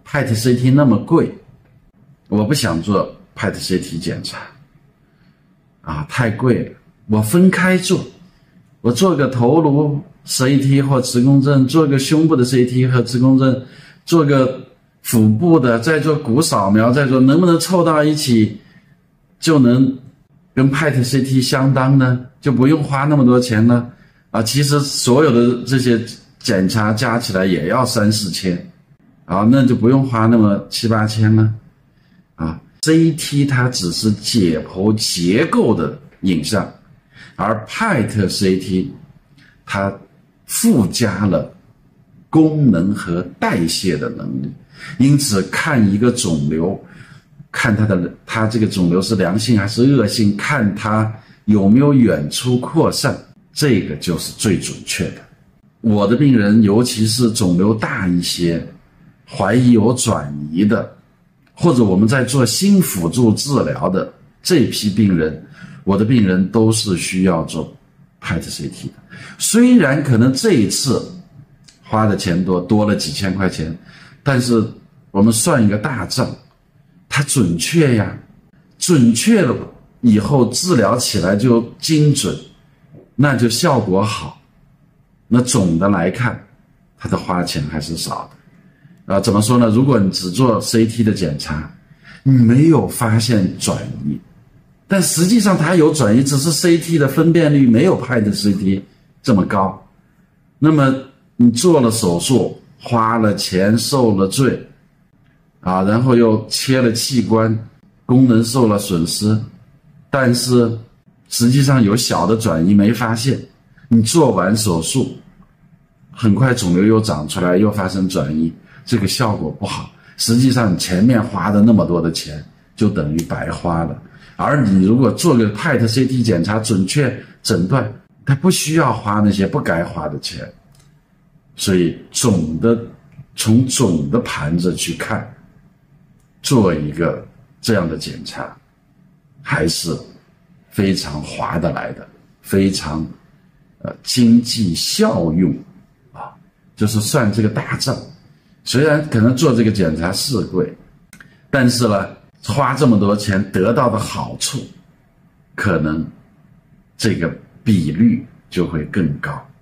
PET-CT 那么贵，我不想做 PET-CT 检查啊，太贵了，我分开做，我做个头颅 CT 或磁共振，做个胸部的 CT 和磁共振，做个腹部的，再做骨扫描，再做，能不能凑到一起就能跟 PET-CT 相当呢？就不用花那么多钱呢？啊，其实所有的这些检查加起来也要3、4千，啊，那就不用花那么7、8千了。啊 ，CT 它只是解剖结构的影像，而 PET-CT 它附加了功能和代谢的能力，因此看一个肿瘤，看它这个肿瘤是良性还是恶性，看它有没有远处扩散，这个就是最准确的。我的病人，尤其是肿瘤大一些，怀疑有转移的，或者我们在做新辅助治疗的这批病人，我的病人都是需要做 PET-CT 的。虽然可能这一次花的钱多了几千块钱，但是我们算一个大账，它准确呀，准确了以后治疗起来就精准，那就效果好。那总的来看，它的花钱还是少的。怎么说呢？如果你只做 CT 的检查，你没有发现转移，但实际上它有转移，只是 CT 的分辨率没有 PET-CT 这么高。那么你做了手术，花了钱，受了罪，啊，然后又切了器官，功能受了损失，但是实际上有小的转移没发现。你做完手术，很快肿瘤又长出来，又发生转移，这个效果不好。实际上你前面花的那么多的钱就等于白花了。而你如果做个 PET-CT 检查，准确诊断，它不需要花那些不该花的钱。所以从总的盘子去看，做一个这样的检查还是非常划得来的，非常经济效用啊，就是算这个大账。虽然可能做这个检查是贵，但是呢，花这么多钱得到的好处，可能这个比率就会更高。